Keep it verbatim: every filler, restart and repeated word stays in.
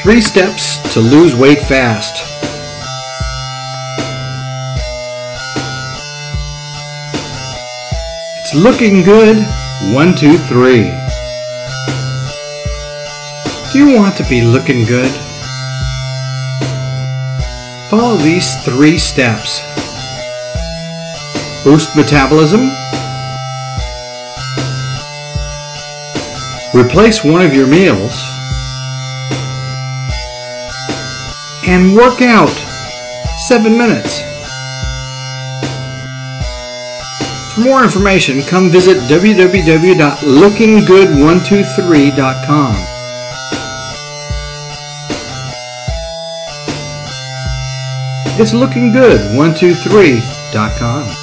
Three steps to lose weight fast. It's looking good. One, two, three. Do you want to be looking good? Follow these three steps. Boost metabolism. Replace one of your meals. And work out seven minutes. For more information, come visit w w w dot looking good one two three dot com. It's looking good one two three dot com.